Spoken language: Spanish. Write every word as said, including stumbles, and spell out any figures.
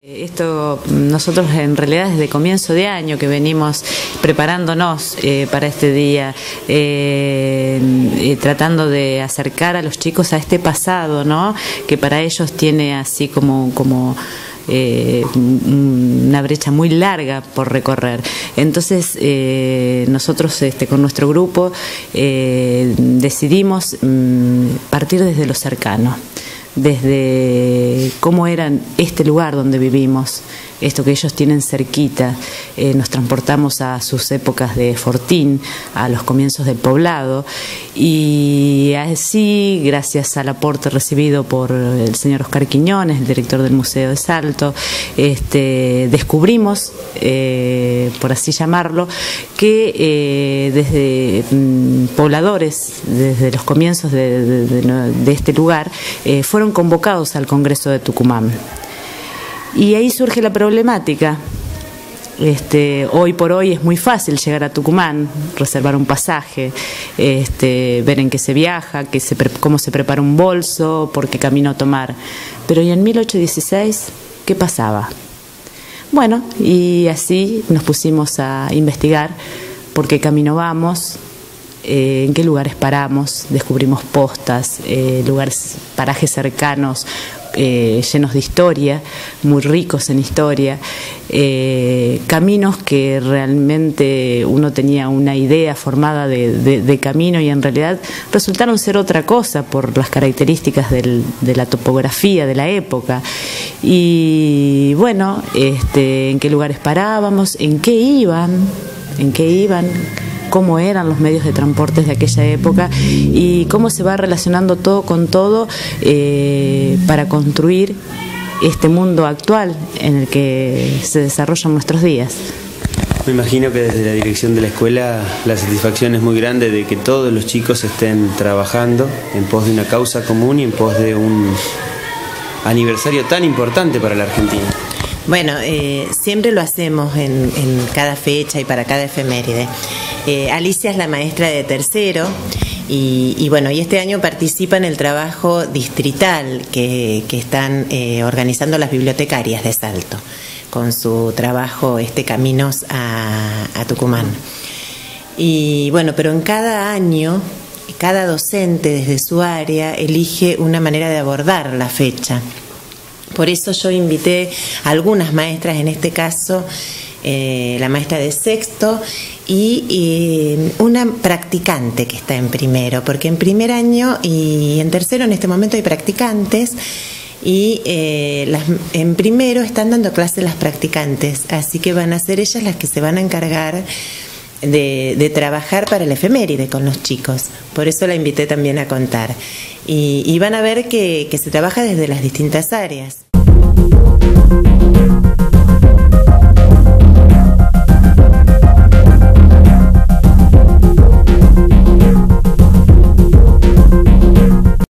Esto nosotros en realidad desde comienzo de año que venimos preparándonos eh, para este día, eh, eh, tratando de acercar a los chicos a este pasado, ¿no? Que para ellos tiene así como, como eh, una brecha muy larga por recorrer. Entonces eh, nosotros este, con nuestro grupo eh, decidimos mm, partir desde lo cercano, desde cómo era este lugar donde vivimos, esto que ellos tienen cerquita. Eh, nos transportamos a sus épocas de Fortín, a los comienzos del poblado, y así, gracias al aporte recibido por el señor Oscar Quiñones, el director del Museo de Salto, este, descubrimos, eh, por así llamarlo, que eh, desde mm, pobladores, desde los comienzos de, de, de, de este lugar, eh, fueron convocados al Congreso de Tucumán. Y ahí surge la problemática. Este, hoy por hoy es muy fácil llegar a Tucumán, reservar un pasaje, este, ver en qué se viaja, qué se, cómo se prepara un bolso, por qué camino tomar. Pero ¿y en mil ochocientos dieciséis qué pasaba? Bueno, y así nos pusimos a investigar por qué camino vamos, eh, en qué lugares paramos, descubrimos postas, eh, lugares, parajes cercanos, Eh, llenos de historia, muy ricos en historia, eh, caminos que realmente uno tenía una idea formada de, de, de camino y en realidad resultaron ser otra cosa por las características del, de la topografía de la época. Y bueno, este, en qué lugares parábamos, en qué iban, en qué iban, cómo eran los medios de transportes de aquella época y cómo se va relacionando todo con todo eh, para construir este mundo actual en el que se desarrollan nuestros días. Me imagino que desde la dirección de la escuela la satisfacción es muy grande de que todos los chicos estén trabajando en pos de una causa común y en pos de un aniversario tan importante para la Argentina. Bueno, eh, siempre lo hacemos en, en cada fecha y para cada efeméride. Eh, Alicia es la maestra de tercero y, y bueno, y este año participa en el trabajo distrital que, que están eh, organizando las bibliotecarias de Salto con su trabajo este Caminos a, a Tucumán. Y bueno, pero en cada año, cada docente desde su área elige una manera de abordar la fecha. Por eso yo invité a algunas maestras, en este caso eh, la maestra de sexto y eh, una practicante que está en primero, porque en primer año y en tercero en este momento hay practicantes y eh, las, en primero están dando clases las practicantes, así que van a ser ellas las que se van a encargar de, de trabajar para el efeméride con los chicos. Por eso la invité también a contar. Y, y van a ver que, que se trabaja desde las distintas áreas.